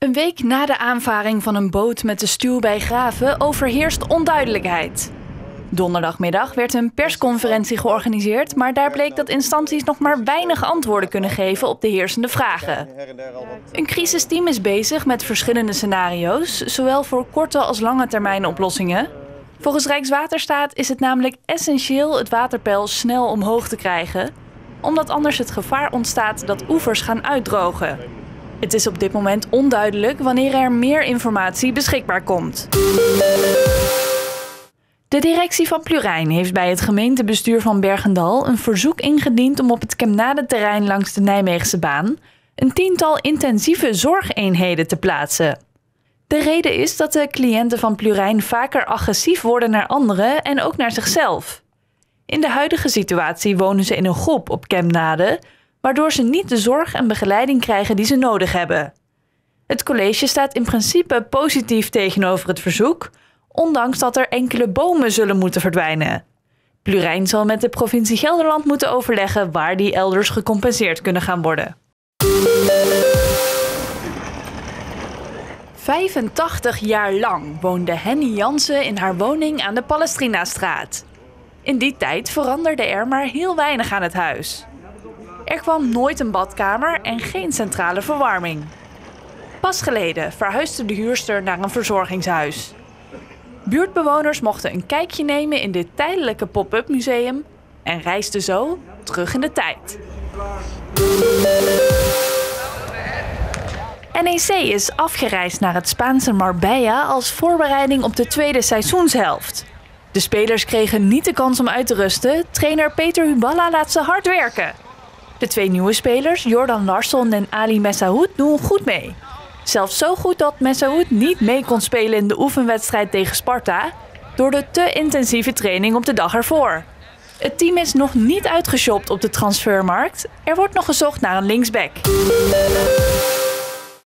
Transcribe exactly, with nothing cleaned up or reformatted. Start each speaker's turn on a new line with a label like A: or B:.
A: Een week na de aanvaring van een boot met de stuw bij Graven overheerst onduidelijkheid. Donderdagmiddag werd een persconferentie georganiseerd, maar daar bleek dat instanties nog maar weinig antwoorden kunnen geven op de heersende vragen. Een crisisteam is bezig met verschillende scenario's, zowel voor korte als lange termijn oplossingen. Volgens Rijkswaterstaat is het namelijk essentieel het waterpeil snel omhoog te krijgen, omdat anders het gevaar ontstaat dat oevers gaan uitdrogen. Het is op dit moment onduidelijk wanneer er meer informatie beschikbaar komt. De directie van Plurijn heeft bij het gemeentebestuur van Bergendal een verzoek ingediend om op het Kemnade-terrein langs de Nijmeegse baan een tiental intensieve zorgeenheden te plaatsen. De reden is dat de cliënten van Plurijn vaker agressief worden naar anderen en ook naar zichzelf. In de huidige situatie wonen ze in een groep op Kemnade, waardoor ze niet de zorg en begeleiding krijgen die ze nodig hebben. Het college staat in principe positief tegenover het verzoek, ondanks dat er enkele bomen zullen moeten verdwijnen. Plurijn zal met de provincie Gelderland moeten overleggen waar die elders gecompenseerd kunnen gaan worden. vijfentachtig jaar lang woonde Henny Jansen in haar woning aan de Palestrinastraat. In die tijd veranderde er maar heel weinig aan het huis. Er kwam nooit een badkamer en geen centrale verwarming. Pas geleden verhuisde de huurster naar een verzorgingshuis. Buurtbewoners mochten een kijkje nemen in dit tijdelijke pop-up museum en reisden zo terug in de tijd. N E C is afgereisd naar het Spaanse Marbella als voorbereiding op de tweede seizoenshelft. De spelers kregen niet de kans om uit te rusten. Trainer Peter Huballa laat ze hard werken. De twee nieuwe spelers, Jordan Larsson en Ali Messaoud, doen goed mee. Zelfs zo goed dat Messaoud niet mee kon spelen in de oefenwedstrijd tegen Sparta door de te intensieve training op de dag ervoor. Het team is nog niet uitgeshopt op de transfermarkt. Er wordt nog gezocht naar een linksback.